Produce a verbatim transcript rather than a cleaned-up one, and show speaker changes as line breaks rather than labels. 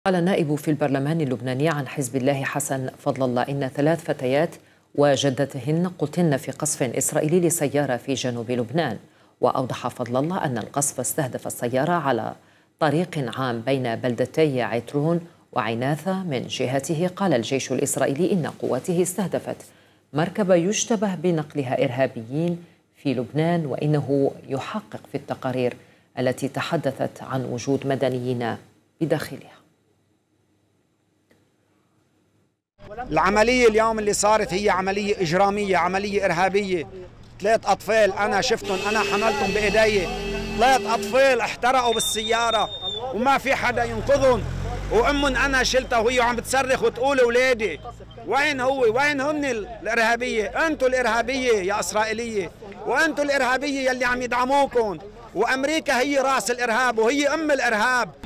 قال النائب في البرلمان اللبناني عن حزب الله حسن فضل الله إن ثلاث فتيات وجدتهن قتلن في قصف إسرائيلي لسيارة في جنوب لبنان. وأوضح فضل الله أن القصف استهدف السيارة على طريق عام بين بلدتي عترون وعناثة. من جهته قال الجيش الإسرائيلي إن قواته استهدفت مركبة يشتبه بنقلها إرهابيين في لبنان، وإنه يحقق في التقارير التي تحدثت عن وجود مدنيين بداخلها.
العملية اليوم اللي صارت هي عملية إجرامية، عملية إرهابية. ثلاث أطفال أنا شفتهم، أنا حملتهم بإيدي، ثلاث أطفال احترقوا بالسيارة وما في حدا ينقذهم، وأمهم أنا شلتها وهي عم بتصرخ وتقول أولادي. وين هو؟ وين هن الإرهابية؟ أنتوا الإرهابية يا إسرائيلية، وأنتوا الإرهابية يلي عم يدعموكم، وأمريكا هي رأس الإرهاب وهي أم الإرهاب.